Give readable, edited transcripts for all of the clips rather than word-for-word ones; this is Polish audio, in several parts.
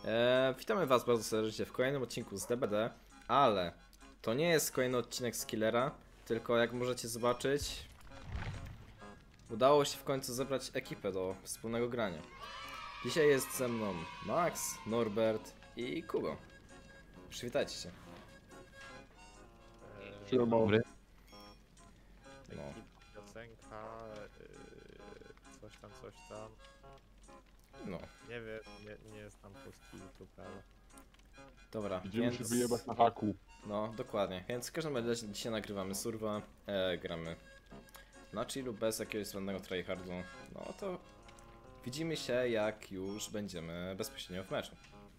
Witamy was bardzo serdecznie w kolejnym odcinku z DBD, ale to nie jest kolejny odcinek z Killera, tylko jak możecie zobaczyć, udało się w końcu zebrać ekipę do wspólnego grania. Dzisiaj jest ze mną Max, Norbert i Kugo. Przywitajcie się. Dzień dobry. No. Piosenka, coś tam. No, Nie wiem, nie jest tam polski YouTube, ale... dobra, Idziemy więc... się wyjebać na haku. No, dokładnie. Więc w każdym razie dzisiaj nagrywamy surwa, gramy na chillu bez jakiegoś zbędnego tryhardu. No to widzimy się, jak już będziemy bezpośrednio w meczu.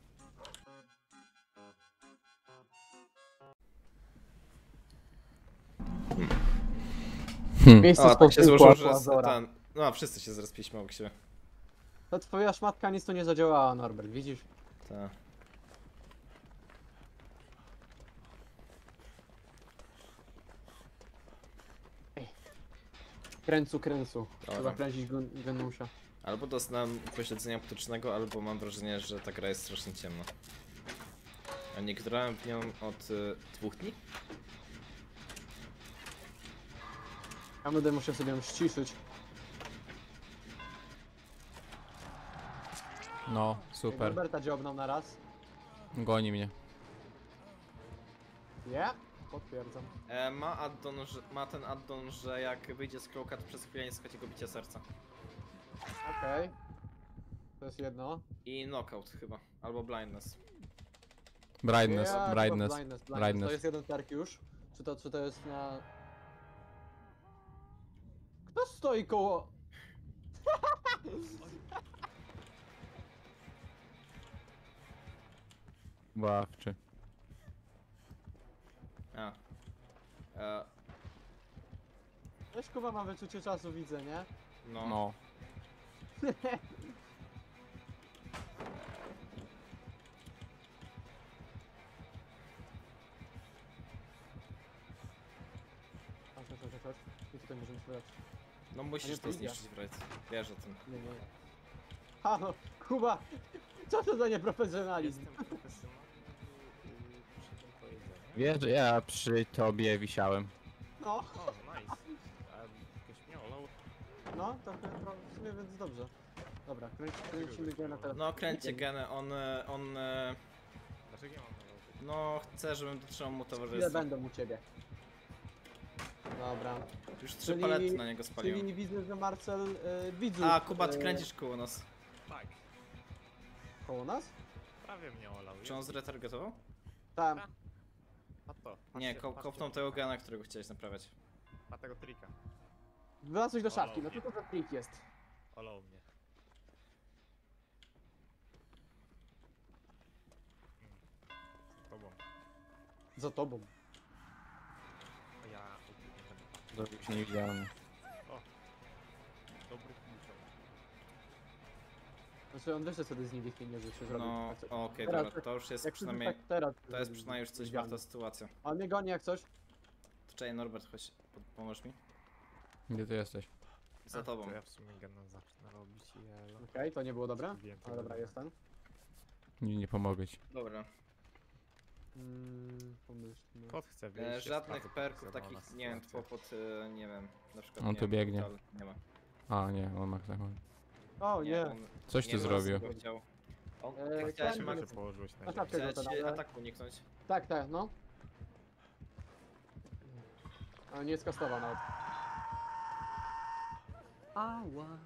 Miejsce O, tak się złożyło, że ten... No, wszyscy się zrespiliśmy obok siebie. To twoja szmatka nic tu nie zadziałała, Norbert, widzisz? Tak. Kręcu. Dobra. Trzeba kręcić Genusia. Albo doznałem upośledzenia optycznego, albo mam wrażenie, że ta gra jest strasznie ciemna. A nie grałem w nią od 2 dni? Ja będę musiał sobie ją ściszyć. No, super. Norberta dziobnął na raz. Goni mnie. Nie? Potwierdzam. Ma ten addon, że jak wyjdzie z kroka, to przez chwilę nie schodzi go bicie serca. Okej. To jest jedno. I knockout chyba, albo blindness. Brightness, Ja, chyba brightness. blindness. brightness. To jest jeden perk już. Czy to jest na... Kto stoi koło... Bawczy. A. Weź Kuba ma wyczucie czasu, widzę, nie? No. No. Chodź. I tutaj możemy spróbować. No A musisz nie, to to idzie. zniszczyć, Wright. Wiesz o tym. Nie. Halo, Kuba! Co to za nieprofesjonalizm? Jestem profesjonalny przy tym powiedzeniu. Wiesz, że ja przy tobie wisiałem. No, O, nice. A ktoś mnie olał? no, to w sumie więc dobrze. Dobra, kręcimy go na teraz. No kręćcie genę, on Dlaczego ja mam olał? no chce, żebym dotrzymał mu Ile towarzystwa. będą u ciebie? Dobra. Już 3 Czyli- palety na niego spaliłem. Czyli widzę, że Marcel widzów... A, Kuba, ty kręcisz koło nas. Tak, Koło nas? prawie mnie olał. Czy on zretargetował? Tam. A to, Nie, patrzcie, kopnął tego gena, którego chciałeś naprawiać. A tego trika. Wlazłeś do szafki, no Olał to za trik jest. Olał mnie. Z tobą. Za tobą. A ja... Zrobił się niewidzialny. Dobry kluczowy. Znaczy on wyszedł sobie z niebieskim, że się zrobił. No, Tak co- okej, Teraz- dobra, to już jest Jak przynajmniej, tak teraz. to jest przynajmniej już coś warta sytuacja. A mnie goni jak coś. To czekaj, Norbert, chodź, pomóż mi. Gdzie ty jesteś? Za tobą. To ja w sumie gana zacznę robić i elo. Okej, to nie było dobre. Wiem, A dobra, tego jest ten. Nie pomogę ci. Dobra. Pomyślmy. Kot chce wyjść. jest Żadnych bardzo perków profesjonalna takich, nie wiem, sytuacja. pod, nie wiem, na przykład On nie tu wiem, biegnie. portal, nie ma. A nie, on ma taką. O nie! on Coś nie ty wiem, zrobił. co chciał. On, Eee, chciałeś, ten- Max, Może położyłeś na Na ziemię. czapkę go to chciałeś damy. ataku uniknąć. Tak, no. Ale nie skastował nawet. Ała.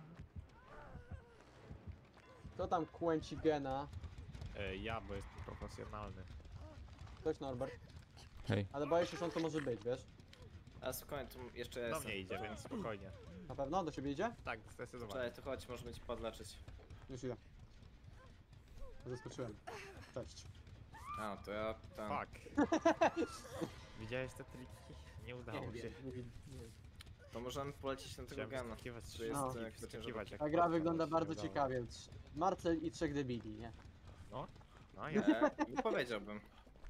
Kto tam kłęci gena? Ja, bo jestem profesjonalny. Ktoś Norbert. Hej. Ale boję się, że on to może być, wiesz? A spokojnie, tu jeszcze ja Do jestem. mnie idzie, więc spokojnie. Na pewno? Do ciebie idzie? Tak, zdecydowanie. Czekaj, to chodź, możemy ci podleczyć. Już idę. Zaskoczyłem. Cześć. A, to ja tam. Fuck. Widziałeś te triki? Nie udało się. To możemy polecieć na tego Chciałem gena. wyskakiwać, To jest No. jak wyskakiwać jak Ta gra kot, wygląda ale się bardzo nie udało. ciekawie. Marcel i 3 debili, nie? No, Nie, nie powiedziałbym.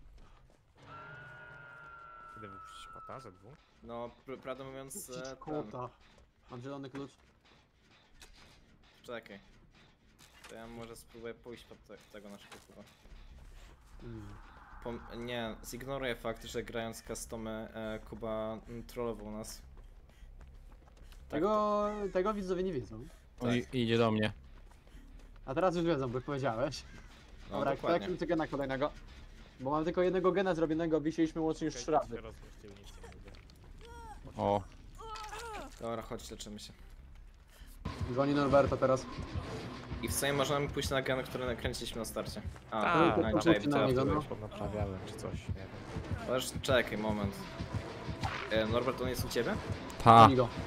kiedy wypuścić kota ze dwóch? No, prawdę mówiąc, Puścić ten, kota. Mam zielony klucz. czekaj. To ja może spróbuję pójść pod tego naszego kuba. Mm. Nie, zignoruję fakt, że grając customy Kuba trollował nas. Tak, Tego widzowie nie wiedzą. On idzie do mnie. A teraz już wiedzą, bo powiedziałeś. no Dobra, to dokładnie. jak gena kolejnego? Bo mam tylko jednego gena zrobionego, wisieliśmy łącznie już 3 razy. Się rozpuścił, nic nie mówię. O, Dobra, chodź, leczymy się. Goni Norberta teraz. I w sumie możemy pójść na gen, który nakręciliśmy na starcie. A, Tak, no, to czekaj, pójdźcie to na ja niego, wtedy- no. Naprawiałem czy coś, nie wiem. Ależ czekaj, moment. Norbert, on jest u ciebie? ta. Goni go.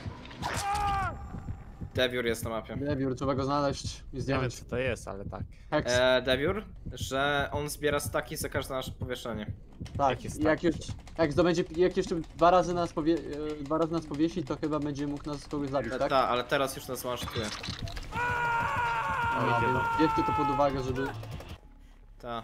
Deviur jest na mapie. Debiur, trzeba go znaleźć i Nie wiem zdjąć. co to jest, ale tak. Hex. Deviur, że on zbiera staki za każde nasze powieszenie. Tak, jakie i staki? jak już, jak zdobędzie, jak jeszcze dwa razy nas powiesi, to chyba będzie mógł nas kogoś zabić, tak? Tak, ale teraz już nas one-shotuje. No, idzie więc tam. bierzcie to pod uwagę, żeby... Ta.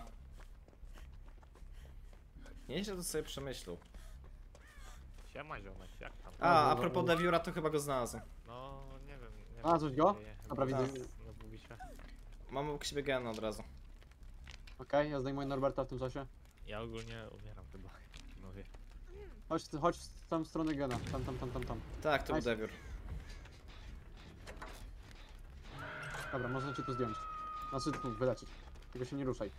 Nieźle to sobie przemyślał. Siema ziomek, jak tam? A propos Deviura, to chyba go znalazłem. No, nie wiem. Nie A, coś go? się dzieje. Dobra, widzę. Tak. No, mówi się. Mam obok siebie gena od razu. Okej, ja zdejmuję Norberta w tym czasie. Ja ogólnie umieram chyba. Mówię. Chodź w tam stronę gena, tam. Tak, to był Nice. Deviur. Dobra, można cię tu zdjąć. Znaczy tu wyleczyć. Tylko się nie ruszaj.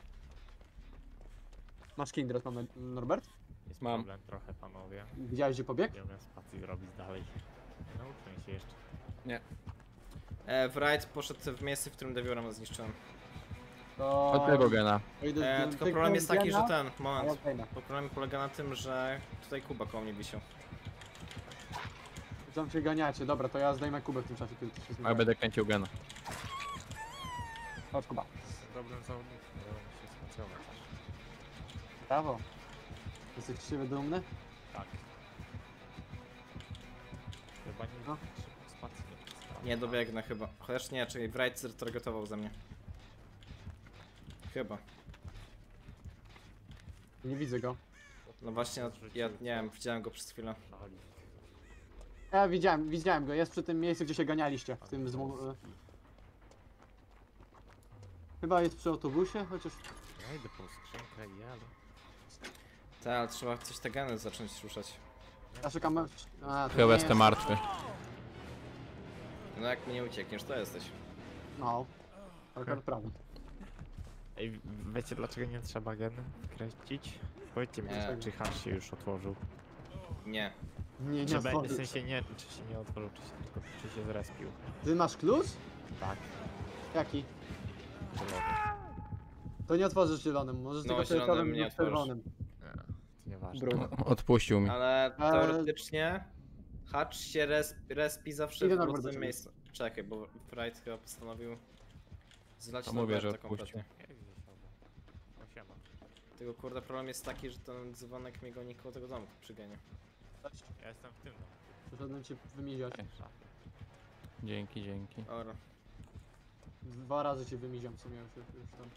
Masz Kindred, mamy Norbert? Jest Mam. problem trochę, panowie. Widziałeś gdzie pobiegł? Nie umiem spacji robić dalej. Nauczę się jeszcze. Wright poszedł w miejsce, w którym Deviura nas zniszczyłem. To... Od tego gena. to idę zdjąć Tylko tego problem jest taki, że gena, ten, a ja moment. zdejmę. Bo problem polega na tym, że tutaj Kuba koło mnie wisiał. Tam się ganiacie, dobra, to ja zdejmę Kubę w tym czasie, kiedy ty się A ja zmieniasz. będę kręcił gena. Chodź Kuba. Problem zawodników, bo się spacjować aż. Brawo. Jesteś z siebie dumny? Tak. Chyba nie No. szybko spacji nie przestałem. Nie dobiegnę chyba. Chociaż nie, czyli Wright targetował ze mnie. Chyba. Nie widzę go. No właśnie, ja nie wiem, widziałem go przez chwilę. Szalik. Ja widziałem go, jest przy tym miejscu, gdzie się ganialiście. W tym Chyba jest przy autobusie, chociaż... Ja idę po skrzynkę i jadę. Tak, ale trzeba coś te geny zacząć ruszać. Ja czekam... A, to Chyba nie jestem jest... martwy. No jak mi nie uciekniesz, to jesteś. No. Akurat prawda. Ej, wiecie dlaczego nie trzeba geny wkręcić? Powiedzcie mi, Nie. czy hash się już otworzył. Nie. Nie, Czy nie, w sensie nie, czy się nie otworzył, czy się zrespił. Ty masz klucz? Tak, Jaki? zielony. To nie otworzysz zielonym, możesz No, tylko zielonym fioletowym nie lub czerwonym. Nie, to nieważne. Brum. Odpuścił mi. Ale teoretycznie Hatch się respi zawsze Idę w na losowym mordę. miejscu. Czekaj, bo Wright chyba postanowił zlać To mówię, że Norberta odpuści. kompletnie. Jak gdzieś obok. No siema. Tylko kurde problem jest taki, że ten dzwonek mnie goni koło tego domku przy genie. Ja jestem w tym domu. Przyszedłem cię wymiziać. w szafie. Dzięki. Ora. 2 razy cię wymiziam, co miałem już tam.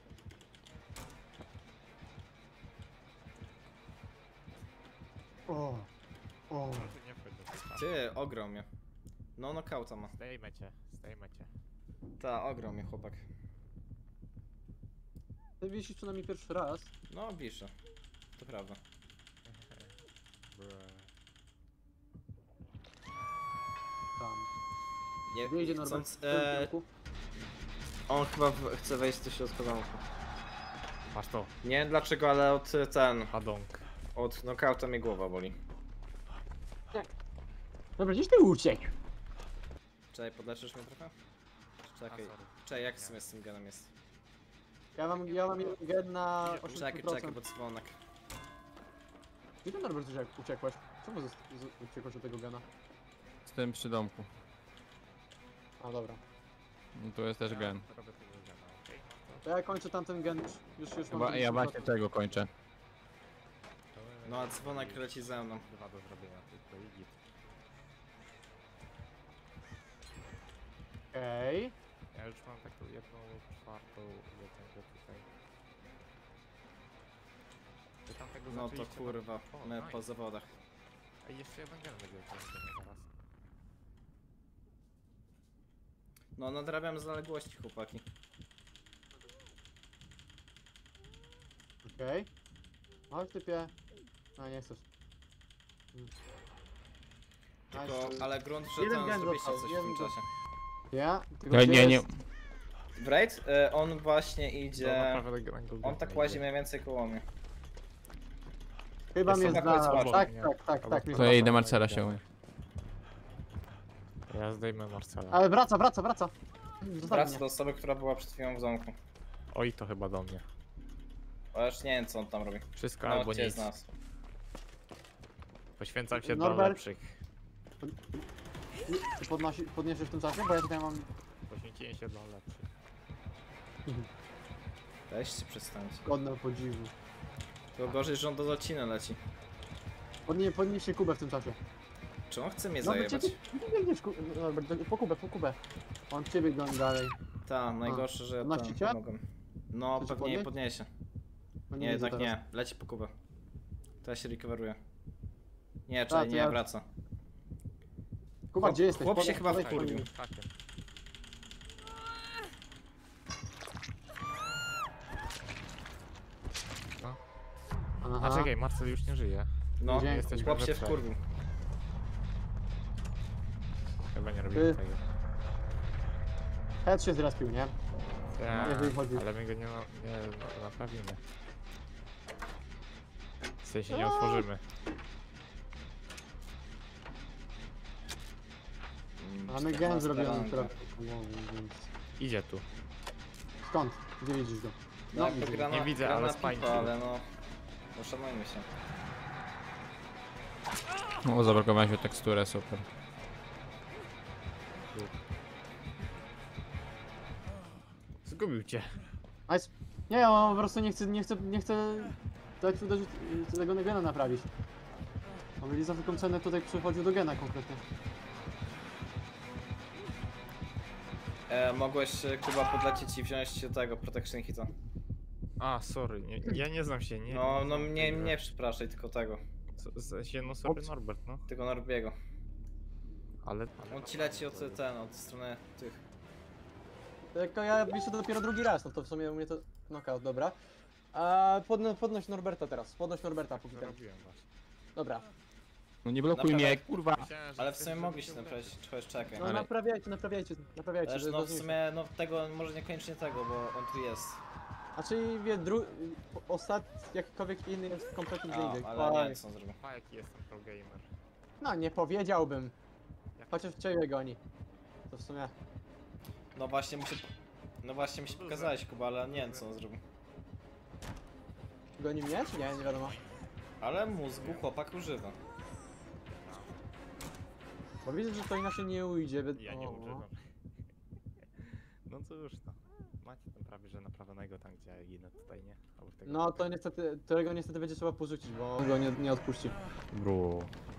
O! O! Proszę nie wchodź do tej szafy. Ty, ograł mnie. No, nokauta ma. Zdejmę cię. Ta, ograł mnie chłopak. Ty wisisz przynajmniej pierwszy raz. No, bisze. To prawda. Tam. Nie, Wyjdzie chcąc, Norbert. on chyba chce wejść do środka domku. Masz to. Nie wiem dlaczego, ale Padonk. od nokauta mnie głowa boli. Dobra, gdzieś ty uciekł. Czekaj, podleczysz mnie trochę? Czekaj, czekaj, jak w sumie z tym genem jest? Ja mam jeden gen na 80%. Czekaj, bo dzwonek. Gdzie ty Norbert uciekłeś? Czemu uciekłeś od tego gena? Jestem przy domku. A dobra. No tu jest też gen. Robię tego gena, okej? To ja kończę tamten gen już mam. Ja właśnie tego kończę. No a dzwonek leci ze mną. Dwa do zrobienia tylko i git. Okej. Ja już mam taką 1/4 jednego tutaj. Wy tam tego No to zaczęliście kurwa, O, my nice. po zawodach. Ej, jeszcze jeden gen będzie ukończony zaraz. No nadrabiam zaległości, chłopaki. Okej. Chodź typie. No nie chcesz. Tylko, ale grunt, że Jeden tam gen zrobiliście został, coś w jeden tym gen. czasie. Ja? Tylko Ja gdzie nie, nie. jest? W raid? On właśnie No, idzie... naprawdę na Golden On tak idzie. łazi mniej więcej koło mnie. Chyba Jest mnie na znalazł. końcu Tak, nie? tak, tak, Albo tak. mnie To ja znalazł. idę Marcela się umie. Ja zdejmę Marcela. Ale wraca. Zostaw Wraca mnie. do osoby, która była przed chwilą w domku. Oj, to chyba do mnie. Ale już nie wiem, co on tam robi. Wszystko No, albo gdzie nic. z nas? Poświęcam się dla Norbert. lepszych. Podniesiesz w tym czasie? Bo ja tutaj mam... Poświęciłem się dla lepszych. Weźcie, przestańcie. Godne podziwu. Tylko gorzej, że on do Dolciny leci. Podnieście Kubę w tym czasie. Czy on chce mnie No, zajebać? biegniesz, Norbert, po Kubę. On ciebie goni dalej. Tak, najgorsze, że ja Podnosi tam cię? pomogłem. No, Chce cię pewnie nie podnieść? podniesie. No Nie, widzę jednak teraz. nie. Leci po Kubę. To ja się recoveruję. Nie, Tak, czekaj, to nie, ja- wraca. Kuba, Chłop- gdzie jesteś? chłop się chyba Podaj wkurwił. mi. Hakiem. No. Aha. A czekaj, Marcel już nie żyje. No, Dzięki. Jesteśmy chłop we się trzech. wkurwił. Chyba nie robimy Ty. tego. Head się zrespił, nie? Tak, Nie wychodzi. ale my go nie naprawimy. W sensie nie otworzymy. Mamy gen 14 zrobiony ranga. trochę. Więc... Idzie tu. Skąd? Gdzie widzisz go? No, widzę go. grana, Nie widzę, grana ale pipa, spańczył. ale no... Poszanujmy się. O, zablokowałem się teksturę, super. Zgubił cię. Nice. Nie, on po prostu nie chce tego gena naprawić. On mieli za taką cenę tutaj przychodził do gena konkretnie. Mogłeś, Kuba, podlecieć i wziąć tego Protection Hita. A, sorry, ja nie znam się, nie? No, no znam mnie, tej gry. nie przepraszaj, tylko tego. W sensie, no sorry Norbert, no. Tego Norbiego. Ale... On ci leci od od strony tych. Tylko ja wiszę dopiero drugi raz, no to w sumie u mnie to knockout, dobra. Podnoś Norberta teraz, podnoś Norberta póki ten. Robiłem właśnie. Dobra. No nie blokuj Naprawdę. mnie, kurwa! Myślałem, że Ale w chcesz, sumie żebym mogliście się naprawić, chociaż czekaj. No Ale- naprawiajcie, Też to jest no w ważniejsze. sumie, no tego, może niekoniecznie tego, bo on tu jest. Znaczy, jakikolwiek inny jest kompletnie gdzie indziej. Ale nie wiem co on zrobił. A, jaki jestem pro gamer. No nie powiedziałbym. Jak- Chociaż ciebie goni. To w sumie. No właśnie mi się... No właśnie mi się pokazałeś, Kuba, ale nie wiem co on zrobił. Goni mnie, czy nie? Nie wiadomo. Ale mózgu chłopak używa. Bo widzę, że to inaczej nie ujdzie. Ja nie używam. No cóż, no. Macie tam prawie, że naprawionego tam, gdzie ja ginę tutaj, nie? Albo w tego No to niestety, tego niestety będzie trzeba porzucić, bo on go nie odpuści. Bro.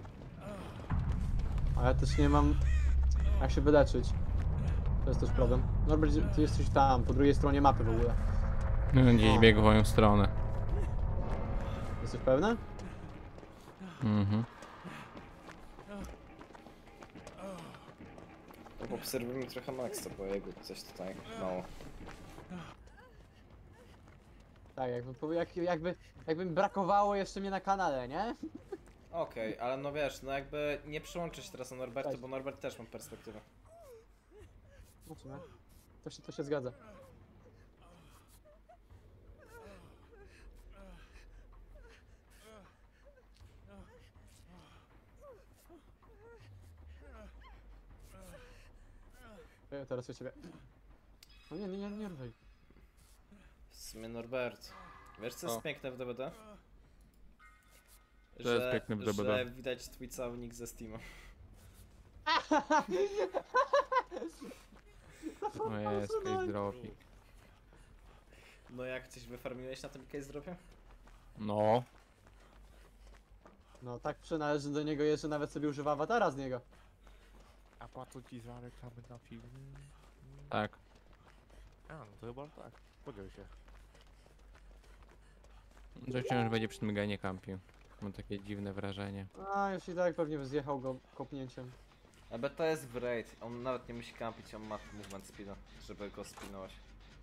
A ja też nie mam jak się wyleczyć. To jest też problem. Norbert, ty jesteś tam, po drugiej stronie mapy w ogóle. Gdzieś biegł w moją stronę. Jesteś pewny? Mhm. To obserwujmy trochę Maxa, bo jego coś tutaj mało. Tak, jakby mi brakowało jeszcze mnie na kanale, nie? Okej, ale no wiesz, no jakby nie przyłączę się teraz na Norberta, Cześć. bo Norbert też ma perspektywę. No w sumie. To się zgadza. Ja teraz u ciebie. No nie ruszaj. W sumie Norbert. Wiesz co jest O. piękne w DBD? To jest piękne w DBD. Że widać twój cały nick ze Steama. O jest, case dropping. No jak coś wyfarmiłeś na tym case dropie? No. No tak przynależy do niego jeszcze nawet sobie używa awatara z niego. A po co ci za reklamy na film? Tak. A, no to chyba tak. Podziel się. Rzeczywiście, że będzie przy tym genie kampił. Mam takie dziwne wrażenie. A już i tak pewnie zjechał go kopnięciem. Ale to jest w raid, on nawet nie musi kampić, on ma movement speeda, żeby go spinować.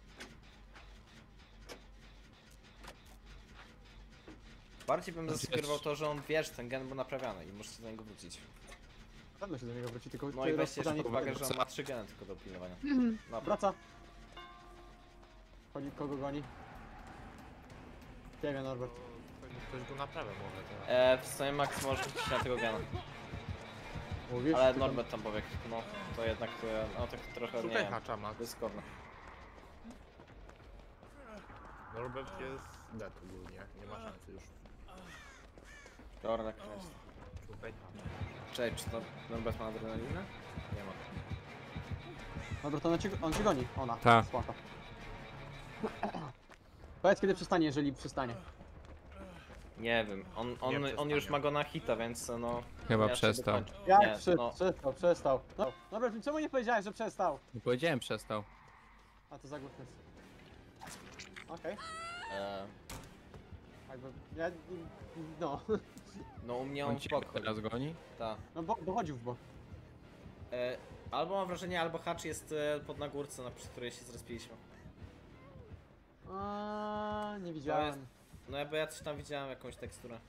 Bardziej bym Znaczy, zasugerował to, że on wie, że ten gen był naprawiany i możecie do niego wrócić. Na pewno się do niego wróci, tylko No ty i weźcie jeszcze rozpoznanie- pod uwagę, że on ma 3 geny tylko do pilnowania. Dobra. Wraca. Chodzi, kogo goni? Ciebie, Norbert. Ktoś go naprawia może teraz. W sumie Max może wrócić na tego gena. Mówisz? Ale Ty Norbert tam powiek, no to jednak, no tak trochę, nie Szukaj wiem, hacza, Max. ryzykowne. Norbert jest dead ogólnie, nie ma szansy już. Dobra, kręć. Szukaj hacza. Cześć, czy to Norbert ma adrenalinę? Nie ma. Norbert, on cię goni. Ona. Ta. Spoko. Powiedz kiedy przestanie, jeżeli przestanie. Nie wiem, on już ma go na hita, więc no... Chyba ja przestał. sobie dokończę. Jak Nie, no, przestał. No, Norbert, czemu nie powiedziałeś, że przestał? Nie powiedziałem przestał. A to za głośno jest. Okej. e, Jakby, ja, no. no u mnie On on w cię bok chodzi. teraz goni? Tak. No bo chodził w bok. Albo mam wrażenie, albo Hatch jest pod na górce, przy której się zrespiliśmy. Nie widziałem. No jakby ja coś tam widziałem, jakąś teksturę.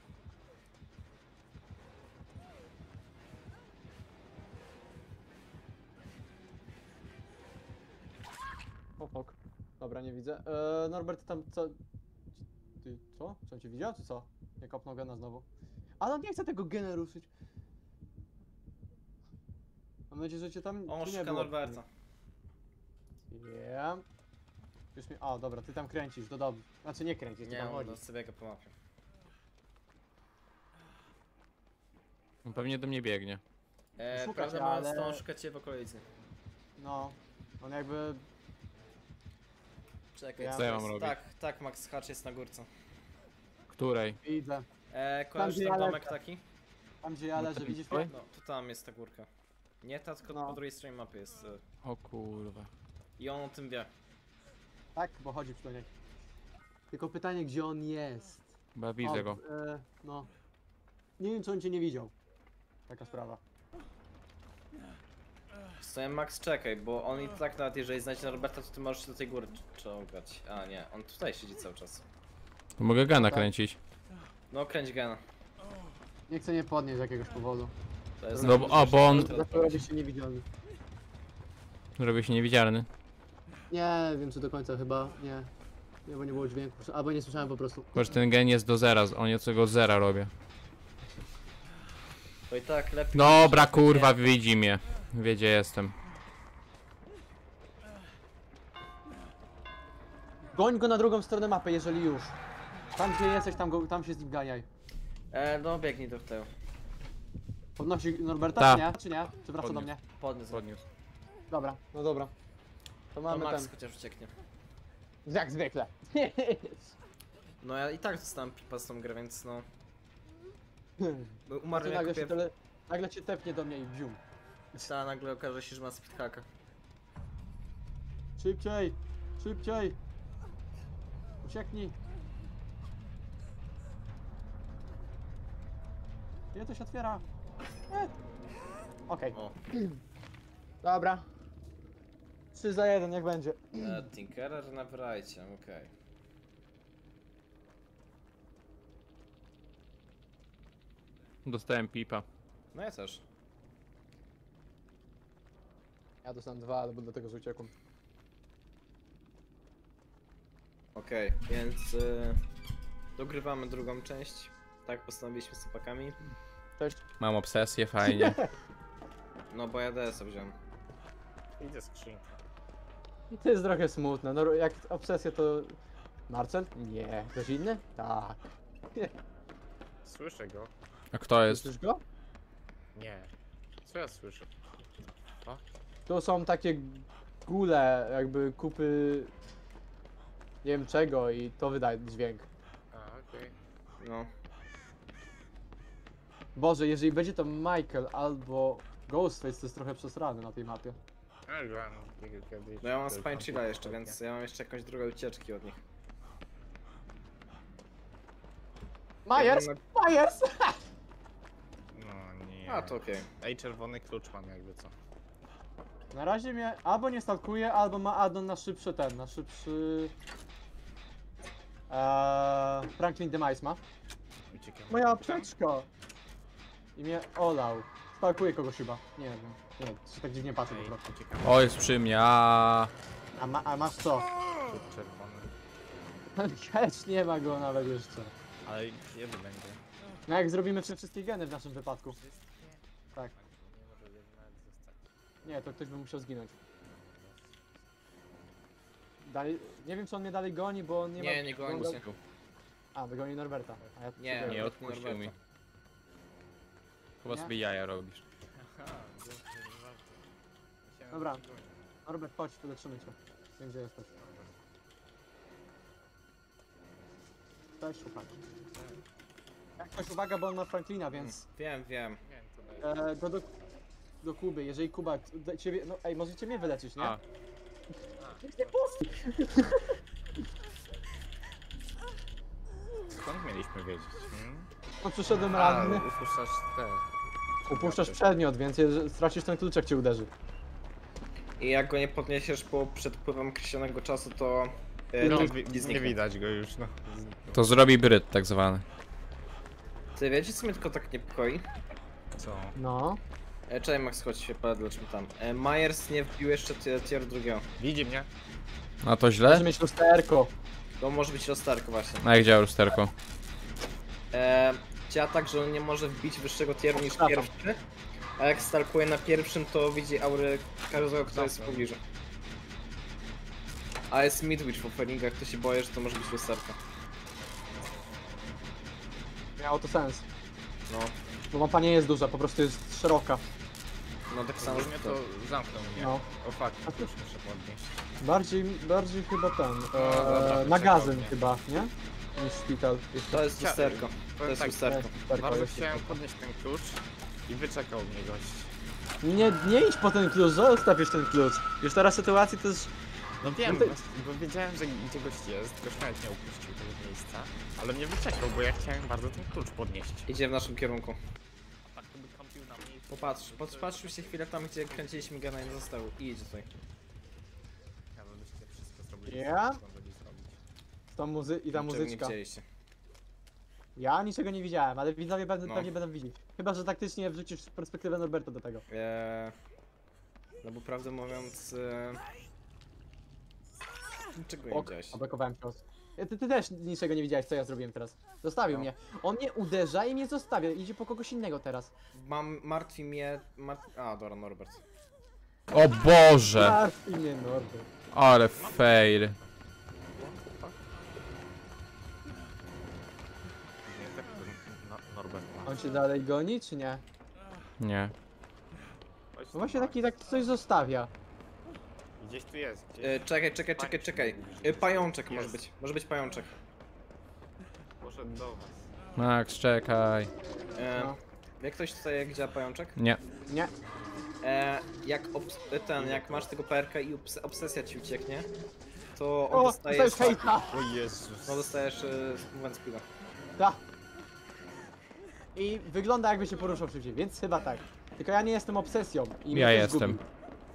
O fok. Dobra, nie widzę. Norbert, tam co? Ty co? Co on cię widział, czy co? Nie kopnął gena znowu. Ale on nie chce tego gena ruszyć. Mam nadzieję, że cię tam On tu nie szuka było. Norberta. Yeah. Już mi... O, dobra, ty tam kręcisz, do domu. Znaczy nie kręcisz, ty Nie, tam on chodzisz. sobie go po mapie. On pewnie do mnie biegnie. Szuka Prawdę cię, mówiąc, ale- to on szuka cię w okolicy. No. On jakby... Czekaj, Ja- Co ja jest? mam robić? Tak, Max Hatch jest na górce. Której? Widzę. Kojarzysz gdzie ten ja domek lecę. taki? Tam gdzie ja No leżę, to widzisz Bitcoin? mnie? No, to tam jest ta górka. Nie ta, tylko No. po drugiej stronie mapy jest. O kurwa. I on o tym wie. Tak, bo chodzi przy niej. Tylko pytanie, gdzie on jest? Chyba widzę go. No. Nie wiem, czy on cię nie widział. Taka sprawa. Stoję Max, czekaj, bo on i tak nawet jeżeli znajdzie Norberta, to ty możesz się do tej góry czołgać. A nie, on tutaj siedzi cały czas. To mogę gana Tak. kręcić. No kręć gena. Nie chce nie podnieść z jakiegoś powodu. To jest No, bo on- Dlaczego robi się niewidzialny? Robię się niewidzialny. Nie wiem, czy do końca chyba nie. Nie, bo nie było dźwięku. Albo nie słyszałem po prostu. Tylko, że ten gen jest do zera, on jest go z zera robię. To i tak lepiej. Dobra kurwa, widzi mnie. Wie gdzie jestem. Goń go na drugą stronę mapy, jeżeli już. Tam gdzie jesteś, tam się z nim ganiaj. No biegnij do tyłu. Podnosi Norberta, Ta. czy nie? Czy nie? Czy wraca do Podniósł. mnie? Podniósł. Podniósł. Dobra, no dobra. To No mamy Max ten. chociaż ucieknie. Jak zwykle. No ja i tak dostałem pipa z tą grę, więc no. Znaczy, Umarłem jako pierwszy. nagle cię tepnie do mnie i bzium. Ta nagle okaże się, że ma speedhacka. Szybciej! Szybciej! Ucieknij! Gdzie to się otwiera? Okej, O. dobra. 3 za 1, niech będzie. Tinkerer na wrajcie, okej. Dostałem pipa. No ja też. Ja dostałem 2, ale dlatego, że uciekłem. Okej, więc dogrywamy drugą część. Tak postanowiliśmy z chłopakami. Cześć. Mam obsesję, fajnie. No bo ja DS wziąłem. Idzie skrzynka. To jest trochę smutne. No jak obsesję to... Marcel? Nie. Ktoś inny? Tak. Słyszę go. A kto jest? Słyszysz go? Nie. Co ja słyszę? Tu są takie gule, jakby kupy... Nie wiem czego i to wydaje dźwięk. A, okej. No. Boże, jeżeli będzie to Michael albo Ghostface, to jest trochę przesrany na tej mapie. A, grałem kiedyś. No ja mam tylko Spine Chilla jeszcze, kompletnie. więc ja mam jeszcze jakąś drugą ucieczki od nich. Myers! Ja bym Myers! No nie. Nie. A, to okej. Ej, czerwony klucz mam jakby co. Na razie mnie albo nie stalkuje, albo ma addon na szybszy na szybszy... Franklin Demise ma. Uciekam. Moja apteczka! I mnie olał. Stalkuje kogoś chyba. Nie wiem. Nie, się tak dziwnie patrzy po Ej, prostu. uciekam. O, jest przy mnie, A masz co? Klucz czerwony. Hedge nie ma go nawet jeszcze. Ale kiedy będzie? No jak zrobimy wszystkie geny w naszym wypadku. Tak. Nie może jeden nawet zostać. Nie, to ktoś by musiał zginąć. Dalej, nie wiem czy on mnie dalej goni, bo on nie ma... Nie goni bo- cię. A, wygoni Norberta. A ja Nie, Nie nie odpuścił Norberta. mi. Chyba Nie? sobie jaja robisz. Aha, dobrze, Myślałem, Dobra. że goni. Norbert, chodź, wyleczymy cię. Wiem gdzie jesteś. Cześć, chłopak. Jak ktoś uwaga, bo on ma Franklina, więc... Wiem. Wiem, to daje. Go do Kuby, jeżeli Kuba ciebie... No ej, możecie mnie wyleczyć, nie? A, Skąd mieliśmy wiedzieć? No przyszedłem A, ranny. upuszczasz te. Upuszczasz przedmiot, więc stracisz ten klucz jak cię uderzy. I jak go nie podniesiesz przed upływem określonego czasu, to... No, to nie zniknie. widać go już, no. to zrobi bryt tak zwany. Ty wiecie co mnie tylko tak niepokoi? Co? No. Czekaj Max, chodź się lecimy tam. Myers nie wbił jeszcze tier drugiego. Widzi mnie? A to Może źle? mieć lusterko. To może być roztarko właśnie. A jak działa lusterko? Działa tak, że on nie może wbić wyższego tieru niż Przepraszam. pierwszy. A jak stalkuje na pierwszym, to widzi aury każdego, kto jest w Dobra. pobliżu. A jest midwitch w offeringach, to się boję, że to może być lusterko. Miało to sens. No, Bo mapa nie jest duża, po prostu jest szeroka. no tak samo, Już że mnie to... to zamknął mnie. No. O fuck, już muszę podnieść. Bardziej chyba ten. dobra, magazyn czekał mnie. chyba, nie? Niż szpital. To jest lusterko. To Powiem jest tak, lusterko. Bardzo chciałem podnieść ten klucz i wyczekał mnie gość. Nie idź po ten klucz, zostaw już ten klucz. Już teraz sytuacji to jest... No wiem, No to- bo wiedziałem, że gdzie gość jest, gość nawet nie opuścił tego miejsca, ale mnie wyczekał, bo ja chciałem bardzo ten klucz podnieść. Idzie w naszym kierunku. A tak to by kąpił na mnie i... Popatrzmy się chwilę tam, gdzie kręciliśmy gena i nie został. I idź tutaj. Ja bym byście wszystko zrobili, Ja? co będziecie zrobić. Ta i ta Czego nie muzyczka. widzieliście. Ja niczego nie widziałem, ale widzowie No. pewnie będą widzieć. Chyba, że taktycznie wrzucisz perspektywę Norberta do tego. No bo prawdę mówiąc... Czego nie Ok, widziałeś? oblokowałem cios. Ty też niczego nie widziałeś, co ja zrobiłem teraz. Zostawił No. mnie. On mnie uderza i mnie zostawia. Idzie po kogoś innego teraz. Martwi mnie... A, dobra, Norbert. O Boże! Martwi mnie Norbert. Ale fail. Nie, tak to Norbert ma. On cię dalej goni, czy nie? Nie. Chodź No właśnie tu, tak coś zostawia. Gdzieś tu jest, gdzieś. Czekaj. Pajączek może być. Może być pajączek. Poszedł do was. Max, czekaj. No. Wie ktoś tutaj jak działa pajączek? Nie. Nie. Jak masz tego PRK i obsesja ci ucieknie, to on O, dostajesz... dostajesz hejta! O Jezus. No dostajesz mówiąc piwa. Ta. I wygląda jakby się poruszał szybciej, więc chyba tak. Tylko ja nie jestem obsesją. I mnie Ja też jestem. zgubił.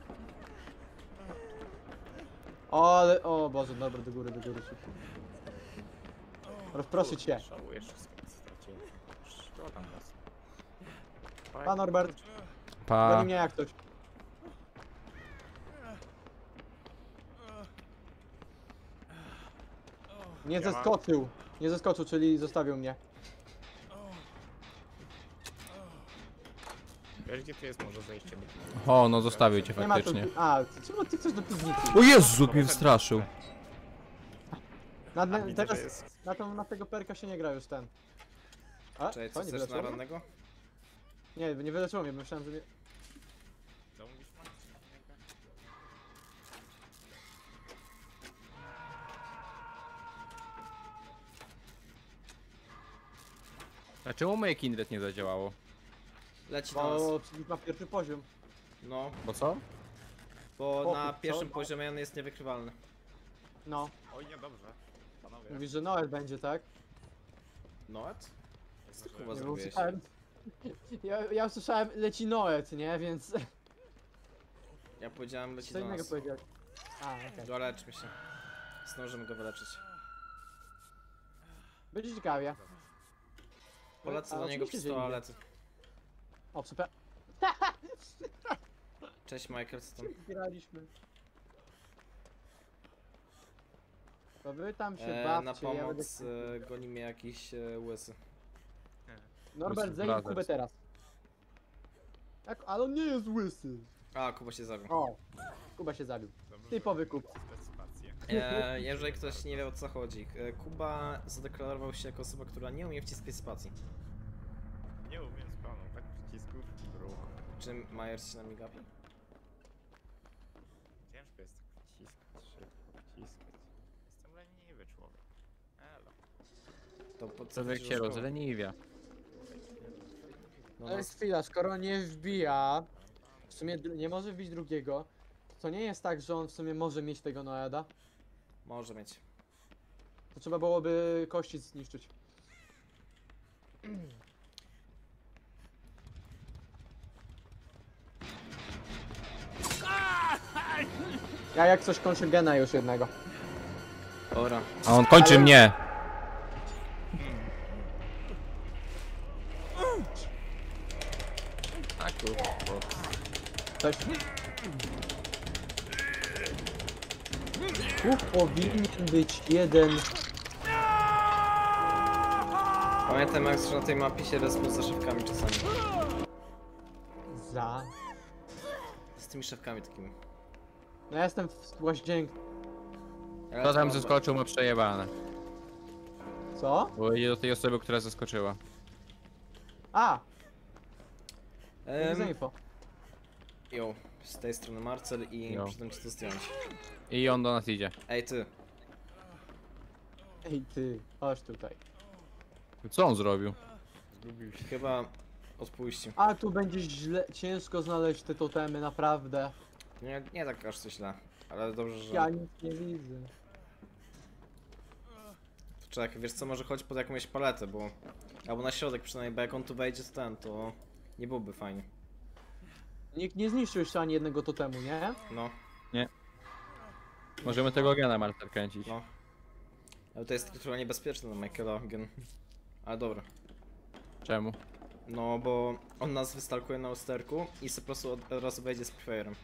Ale, o Boże, dobra, do góry szybko. Rozproszę cię. Żałuję wszystko, co straciłem. Szkoda was. Pa Norbert, Pa. goni mnie jak ktoś. Nie Ja mam- zeskoczył. Nie zeskoczył, czyli zostawił mnie. Wiesz gdzie tu jest może zejście do... O, no zostawił cię Nie ma tu... faktycznie. A, czemu ty chcesz do piwnicy? O Jezu, mnie wystraszył. Na, Widzę, teraz że jest... na tego perka się nie gra już ten. A? Czekaj, Co, co nie chcesz na wyleczyło mnie? rannego? Nie wyleczyło mnie, bo myślałem, że mnie... Co mówisz, Max? A czemu moje Kindred nie zadziałało? Leci do nas. Bo ma pierwszy poziom. No, Bo co? bo Pochód, na co? pierwszym No. poziomie on jest niewykrywalny. No, Oj, niedobrze. Panowie. mówisz, że Noel będzie, tak? Noet? Co ty chyba Nie zrobiłeś? usłyszałem. Ja usłyszałem leci Noet, nie? Więc... Ja powiedziałem leci Co do innego nas. powiedziałeś? A, okej. Doleczmy się. Zdążymy go wyleczyć. Będzie ciekawie. Polecę A, do niego oczywiście, przez że idzie. toalety. O, super. Cześć Michael, co tam? Graliśmy. To wy tam się Na bawcie, ja będę... pomoc goni mnie jakiś łysy. Norbert, Łysy zajmij Brothers. Kubę teraz. Jak? Ale on nie jest łysy. A, Kuba się zabił. O, Kuba się zabił. Dobrze, Typowy Kuba. że spację. Jeżeli ktoś nie wie o co chodzi, Kuba zadeklarował się jako osoba, która nie umie wciskać spacji. Nie umiem z paną, tak przycisków ruch. Czym Majers się na mnie gapi? Ciężko jest tak wciskać, szybko wciskać. Jestem leniwy człowiek. Elo. To po co Człowiek chodzisz się do szkoły? rozleniwia. No, Ale chwila, skoro nie wbija, w sumie nie może wbić drugiego, to nie jest tak, że on w sumie może mieć tego Noeda. może mieć. To trzeba byłoby kości zniszczyć. Ja jak coś kończę gena już jednego. Ora. A on kończy Ale- mnie! A kurwa. Coś. Tu powinien być jeden. Pamiętaj Max, że na tej mapie się respu za szafkami czasami. Za. Z tymi szafkami takimi. No ja jestem w łazienku. Kto tam zeskoczył, ma przejebane. Co? Bo idzie do tej osoby, która zaskoczyła. A! Nie widzę info. Jo, z tej strony Marcel i Jo. przytem ci to zdjąć. I on do nas idzie. Ej ty, Ej ty, chodź tutaj. Co on zrobił? Zgubił się. chyba odpuści. A tu będzie źle, ciężko znaleźć te totemy, naprawdę. Nie tak aż coś źle, ale dobrze, że... Ja nic nie widzę. To czekaj, wiesz co, może chodź pod jakąś paletę, bo... Albo na środek przynajmniej, bo jak on tu wejdzie to ten, to... Nie byłoby fajnie. Nikt nie zniszczył jeszcze ani jednego totemu, nie? No, Możemy tego gena Marcel kręcić. no. Ale to jest trochę niebezpieczne dla Michaela Gen. Ale dobra. Czemu? No, bo on nas wystalkuje na usterku i sobie po prostu od razu wejdzie z prefire'em.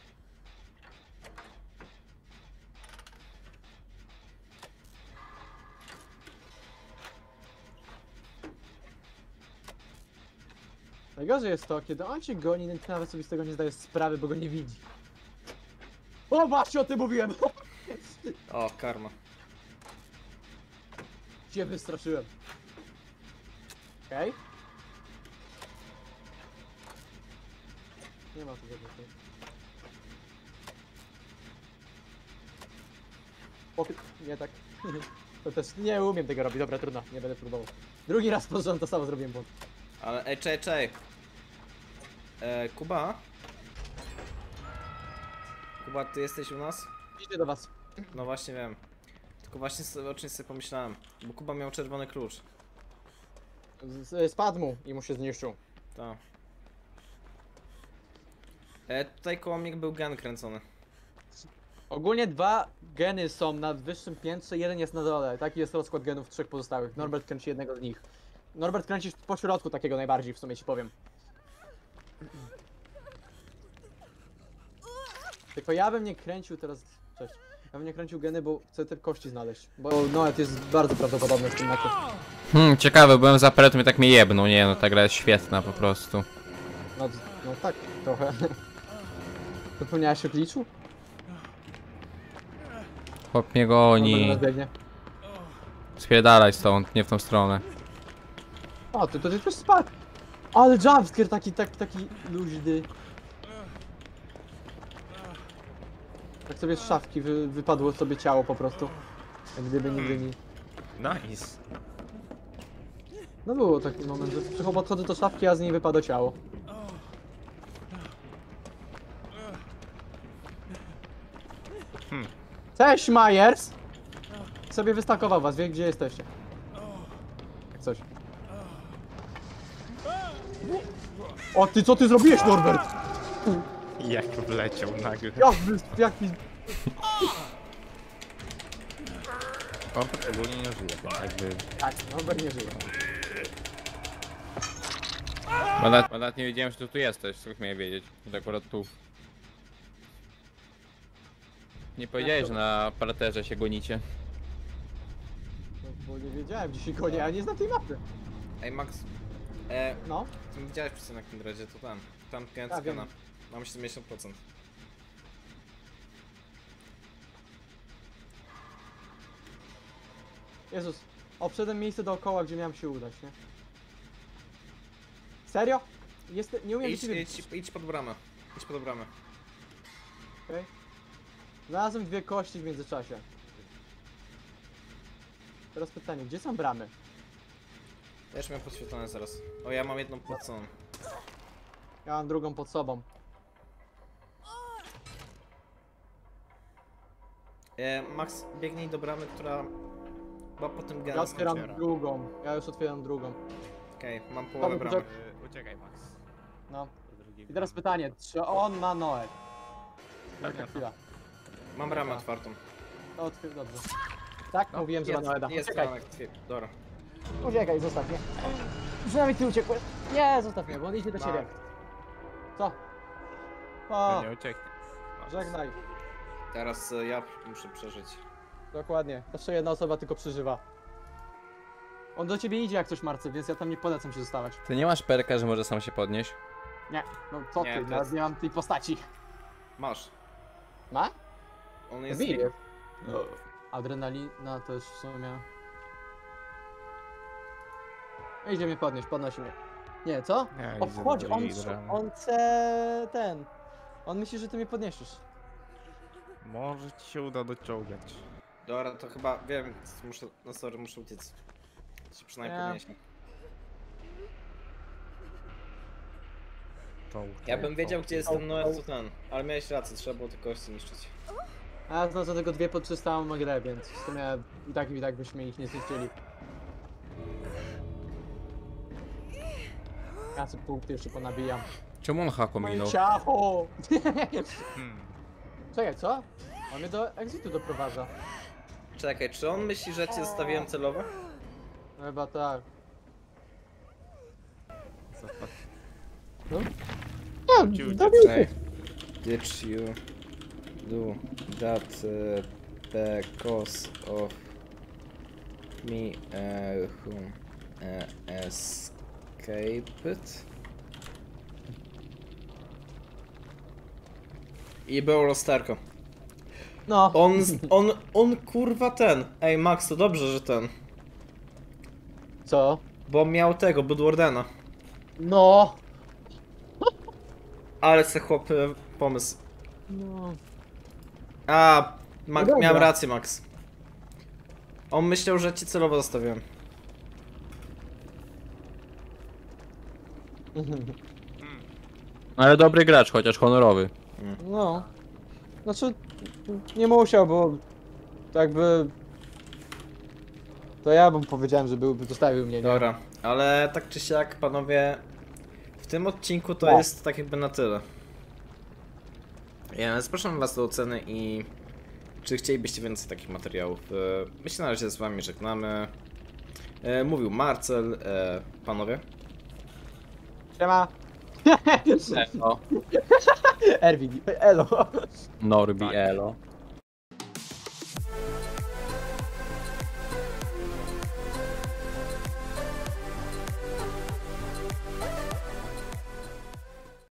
Najgorzej jest to, kiedy on cię goni, ty nawet sobie z tego nie zdajesz sprawy, bo go nie widzi. O, właśnie o tym mówiłem! O, karma. Cię wystraszyłem. Okej? Nie ma tu żadnych. Nie tak. To też nie umiem tego robić, dobra, trudno, nie będę próbował. Drugi raz pod rząd to samo zrobiłem błąd. Ale ej, czej. Kuba? Kuba, ty jesteś u nas? Idę do was. No właśnie wiem. Tylko właśnie sobie, o czymś sobie pomyślałem. Bo Kuba miał czerwony klucz. Spadł mu i mu się zniszczył. Tak. Tutaj koło mnie był gen kręcony. Ogólnie dwa geny są na wyższym piętrze, jeden jest na dole. Taki jest rozkład genów trzech pozostałych. Norbert kręci jednego z nich. Norbert kręcisz po środku takiego najbardziej, w sumie ci powiem. Tylko ja bym nie kręcił teraz... Cześć. Ja bym nie kręcił geny, bo chcę te kości znaleźć. Bo Noet jest bardzo prawdopodobny w tym meczu. Ciekawe, byłem za peletą i tak mnie jebnął. Nie no, ta gra jest świetna po prostu. No tak, trochę. Zapomniałeś o glitchu? Chłop mnie On goni. biegnie. Spierdalaj stąd, nie w tą stronę. O, ty też spadł. Ale jumpscare taki luźny. Tak sobie z szafki wypadło sobie ciało po prostu. Jak gdyby nigdy nie... Nice. No było taki moment, że tylko podchodzę do szafki, a z niej wypada ciało. Cześć Myers! Sobie wystakował was, wie gdzie jesteście. Jak coś. O ty, co ty zrobiłeś, Norbert? Jak wleciał nagle. Jaki... On ogólnie nie żyje, więc jakby... Tak, Norbert nie żyje. Bo nawet nie wiedziałem, że ty tu jesteś, skąd miałem wiedzieć. To akurat tu. Nie powiedziałeś, że na parterze się gonicie. No, bo nie wiedziałem, dzisiaj go nie, a nie znam tej mapy. Ej, Max. No. Ty widziałeś przecież na Kindredzie, to tam. Tam wiem. skana. Mam 70%. Jezus, obszedłem miejsce dookoła, gdzie miałem się udać, nie? Serio? Nie umiem Idź, ciebie... idź pod bramę. Idź pod bramę. Okay. Znalazłem 2 kości w międzyczasie. Teraz pytanie, gdzie są bramy? Ja już miałem podświetlone zaraz. O, ja mam jedną pod sobą. Ja mam drugą pod sobą. Max, biegnij do bramy, która... Chyba po tym Ja gena otwieram skończy. drugą. Ja już otwieram drugą. Okej, mam połowę Dobra, bramy. Uciekaj, Max. No. Do drugiej I teraz bramy. pytanie, czy on ma Noe? Taka Pewnie. chwila. Mam bramę otwartą. To otwórz, dobrze. Tak, mówiłem, że ma Noeda. Jest Uciekaj, bramek, dobra. uciekaj, zostaw mnie. Przynajmniej ty uciekłeś. Nie, zostaw mnie, bo on idzie do ciebie. Co? O, Nie ucieknie. Max. żegnaj. Teraz ja muszę przeżyć. Dokładnie. Jeszcze jedna osoba tylko przeżywa. On do ciebie idzie jak coś, Marce, więc ja tam nie polecam się zostawać. Ty nie masz perka, że może sam się podnieść? Nie, no co Nie, ty, to nawet jest- nie mam tej postaci. Masz. Ma? On jest... Bije. Adrenalina to już w sumie... Idzie mnie podnieść, podnosi mnie. Nie, co? Nie, O, idzie do wchodź, drugiej bramy. on chce ten. On myśli, że ty mnie podniesiesz. Może ci się uda dociągać. Dobra, to chyba wiem, muszę... No sorry, muszę uciec. Się przynajmniej Nie. podniesie. Czołg. Ja bym wiedział, gdzie jest ten Au, Noel, au. to ten. Ale miałeś rację, trzeba było te kości niszczyć. A ja znam za tego 2 podczystałam grę, więc w sumie i tak byśmy ich nie zniszczyli. Ja sobie punkty jeszcze ponabijam. Czemu on hako minął? Ciacho! Hmm. Czekaj, co? On mnie do exitu doprowadza. Czekaj, czy on myśli, że cię zostawiłem celowo? No chyba tak. Zapad. No, Ciu, dobił się. Did you do that because of me who escaped? I było lusterko. No, On kurwa ten. Ej Max, to dobrze, że ten. co? Bo miał tego, Budwardena. No! Ale se chłop pomysł. No. A, No dobra. miałem rację, Max. On myślał, że ci celowo zostawiłem. Ale dobry gracz, chociaż honorowy. No. Znaczy, nie musiał, bo tak by... To ja bym powiedziałem, że zostawił mnie, nie? Dobra, ale tak czy siak, panowie, w tym odcinku to No. jest tak jakby na tyle. Ja zapraszam was do oceny i czy chcielibyście więcej takich materiałów. My się na razie z wami żegnamy. Mówił Marcel, panowie. Siema! Elo. Erwin, elo! Norbi, elo.